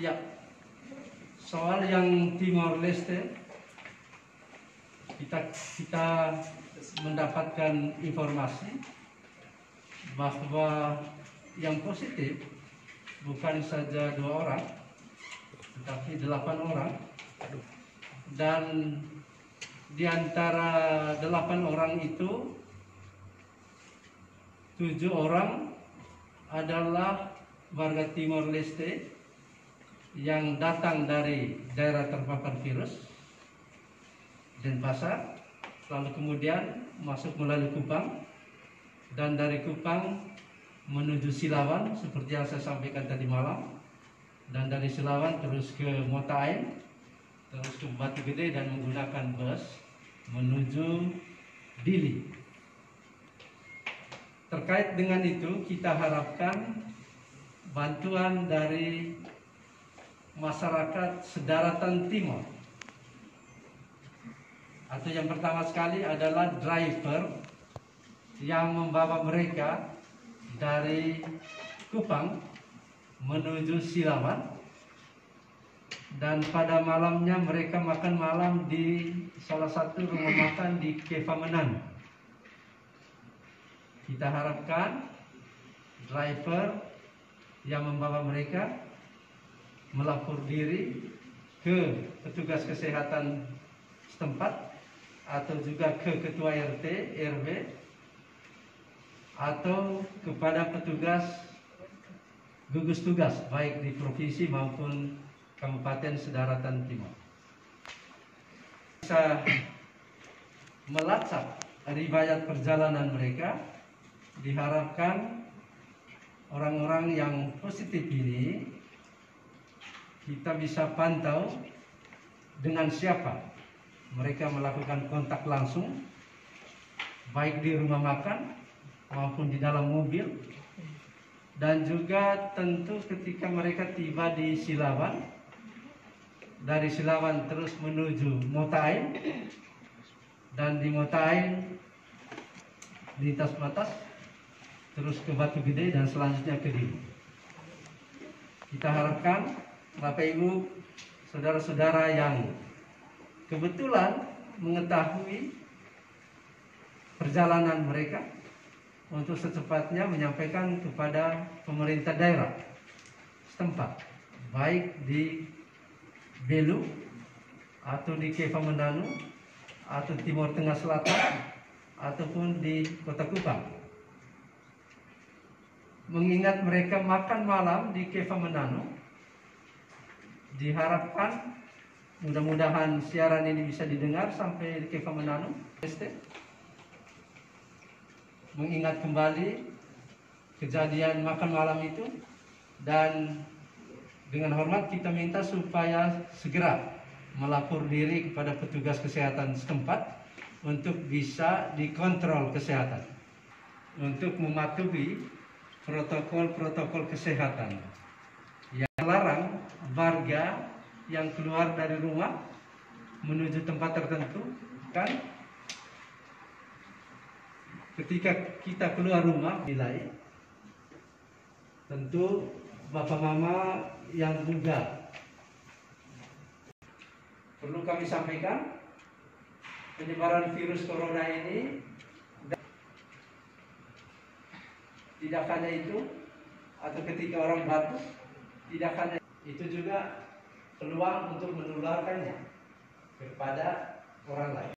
Ya, soal yang Timor Leste, kita mendapatkan informasi bahwa yang positif bukan saja 2 orang, tetapi 8 orang. Dan di antara 8 orang itu 7 orang adalah warga Timor Leste yang datang dari daerah terpapar virus Denpasar, lalu kemudian masuk melalui Kupang, dan dari Kupang menuju Silawan seperti yang saya sampaikan tadi malam, dan dari Silawan terus ke Motaen, terus ke Batu Gede dan menggunakan bus menuju Dili. Terkait dengan itu, kita harapkan bantuan dari masyarakat sedaratan timur. Atau yang pertama sekali adalah driver yang membawa mereka dari Kupang menuju Silawan, dan pada malamnya mereka makan malam di salah satu rumah makan di Kefamenan. Kita harapkan driver yang membawa mereka melapor diri ke petugas kesehatan setempat atau juga ke ketua RT, RW, atau kepada petugas gugus tugas baik di provinsi maupun Kabupaten Sedaratan Timur. Bisa melacak riwayat perjalanan mereka. Diharapkan orang-orang yang positif ini kita bisa pantau dengan siapa mereka melakukan kontak langsung, baik di rumah makan maupun di dalam mobil, dan juga tentu ketika mereka tiba di Silawan, dari Silawan terus menuju Motaen, dan di Motaen lintas batas terus ke Batu Gede dan selanjutnya ke Dili. Kita harapkan Bapak Ibu, saudara-saudara yang kebetulan mengetahui perjalanan mereka untuk secepatnya menyampaikan kepada pemerintah daerah setempat, baik di Belu atau di Kefamenanu atau Timur Tengah Selatan ataupun di Kota Kupang. Mengingat mereka makan malam di Kefamenanu, diharapkan mudah-mudahan siaran ini bisa didengar sampai di Kefamenanu. Mengingat kembali kejadian makan malam itu, dan dengan hormat kita minta supaya segera melapor diri kepada petugas kesehatan setempat untuk bisa dikontrol kesehatan, untuk mematuhi protokol-protokol kesehatan yang melarang warga yang keluar dari rumah menuju tempat tertentu. Kan ketika kita keluar rumah, nilai tentu bapak mama yang muda, perlu kami sampaikan penyebaran virus corona ini tidak hanya itu, atau ketika orang batuk, tidak hanya itu, juga peluang untuk menularkannya kepada orang lain.